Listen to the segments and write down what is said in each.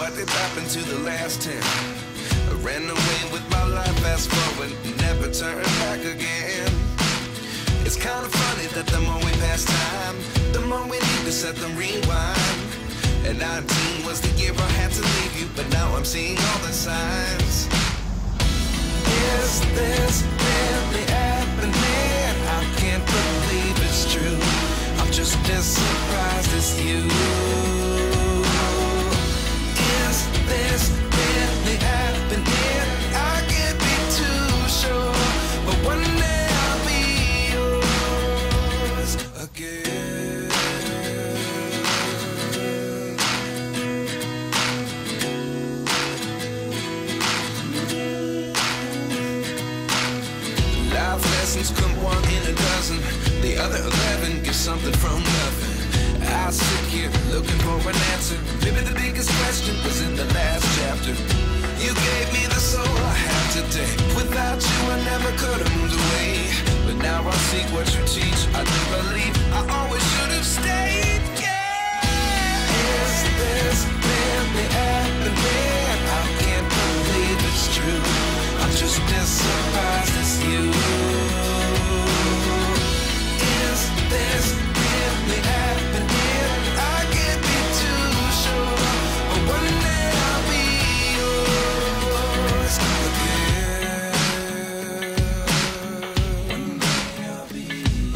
What did happen to the last 10? I ran away with my life, fast forward, never turn back again. It's kind of funny that the more we pass time, the more we need to set them rewind. And 19 was the year I had to leave you, but now I'm seeing all the signs. Is this really happening? I can't believe it's true. I'm just as surprised as you. Is this really happening? I can't be too sure, but one day I'll be yours again. Life lessons come one in a dozen. The other 11 get something from nothing. I sit here looking for an answer. Maybe the biggest question was in the last chapter. You gave me the soul I have today. Without you I never could have moved away. But now I see what you teach. I do believe I always should have stayed. Yeah. Is this really happening? I can't believe it's true. I'm just as surprised as you. Is this really happening? I can't be too sure, but one day I'll be yours again. One day I'll be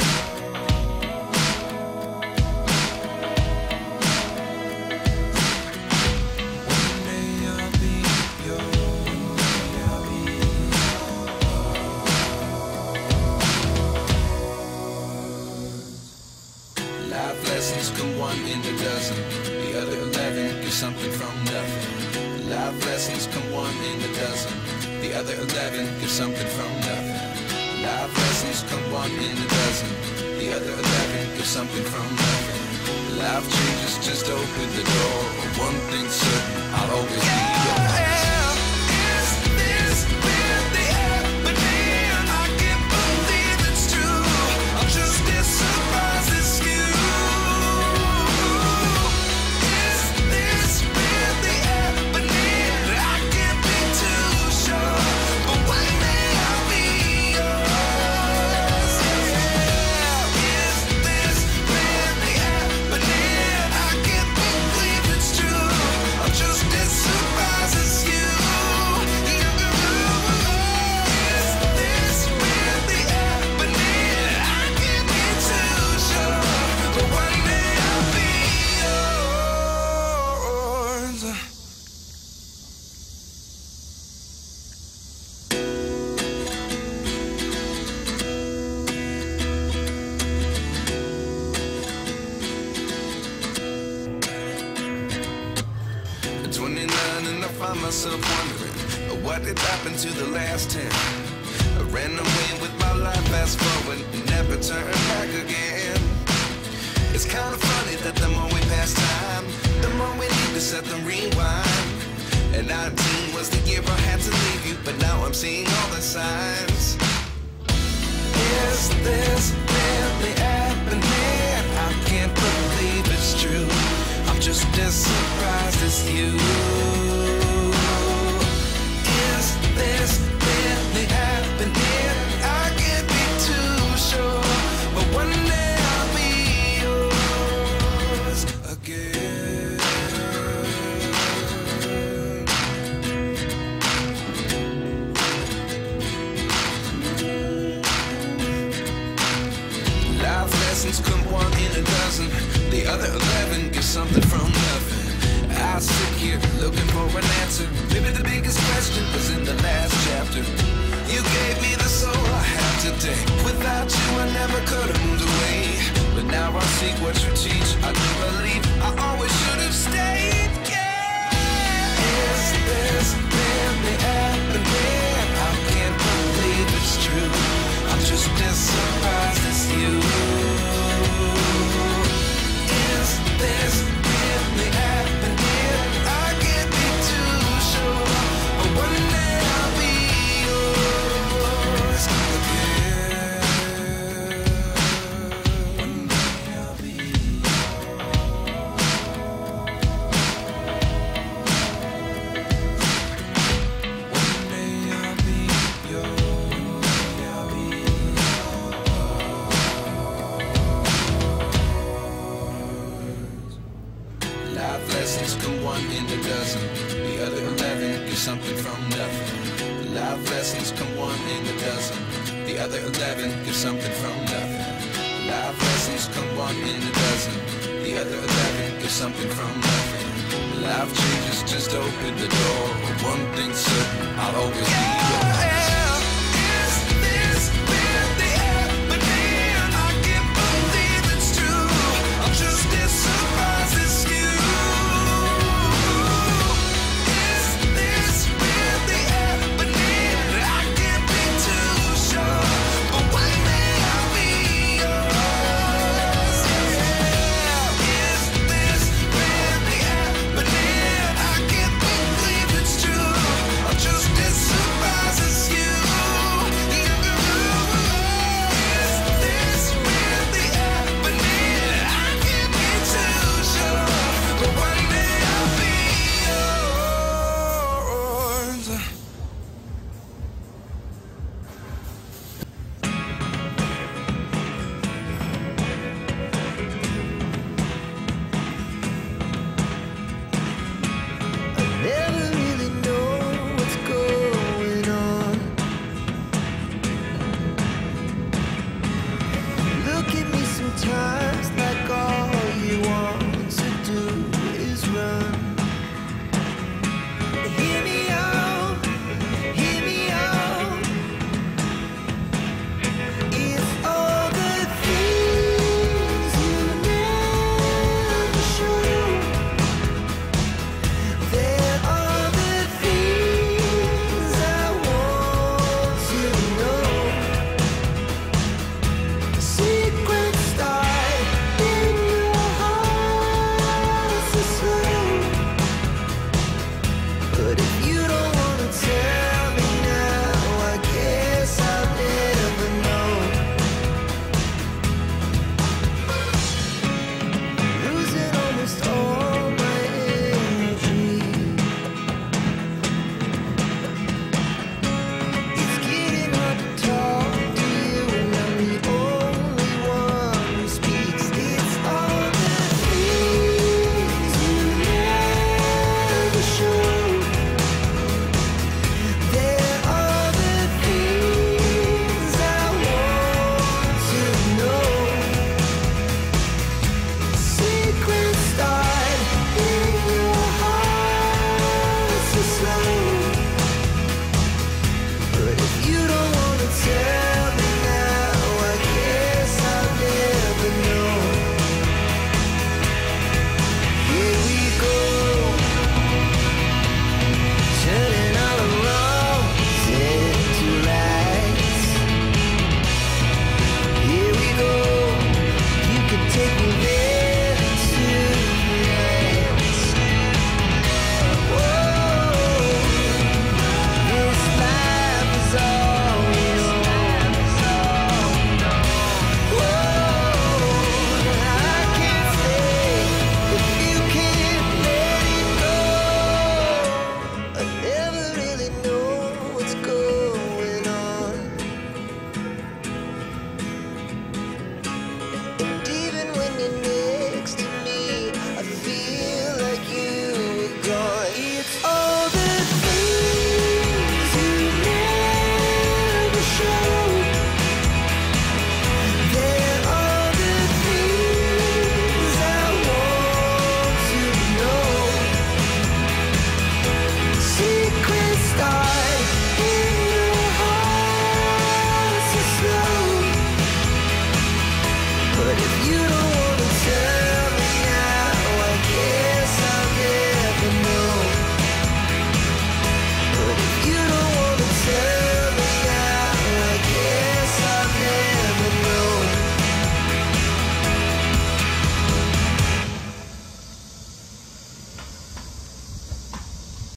One day I'll be yours. Life lessons come one in a dozen. The other 11 get something from nothing. Life lessons come one in a dozen. The other 11 get something from nothing. Life lessons come one in a dozen. The other 11 get something from nothing. Life changes, just open the door. One thing's certain, I'll always be yours. Is this really happening? I can't believe it's true. I'm just as surprised as you. Is this really happening? I can't be too sure, but one day I'll be yours. Yeah. Is this really happening? I can't believe it's true. I'm just as surprised as you. Is this really happening? I can't be too sure, but one day I'll be yours. At 29 and I find myself wondering, what did happen to the last 10? I ran away with my life, fast forward, never turn back again. It's kind of funny that the more we pass time, the more we need to set them rewind. And 19 was the year I had to leave you, but now I'm seeing all the signs. Is this really happening? I can't believe it's true. I'm just as surprised as you. Is this really happening? I can't be too sure, but one day I'll be yours again. Life lessons come one in a dozen. The other 11 get something from nothing. I sit here looking for an answer. Maybe the biggest question was in the last chapter. You gave me the soul I have today. Without you I never could have moved away. But now I see what you teach. I do believe I always should have stayed. Yeah. Is this really happening? I can't believe it's true. I'm just as surprised as you. Is this really happening? I can't be too sure, but one day I'll be yours again. One day I'll be yours. dozen. The other 11 get something from nothing. Life lessons come one in a dozen. The other 11 get something from nothing. Life lessons come one in a dozen. The other 11 get something from nothing. Life changes just open the door. One thing's certain, I'll always be yours.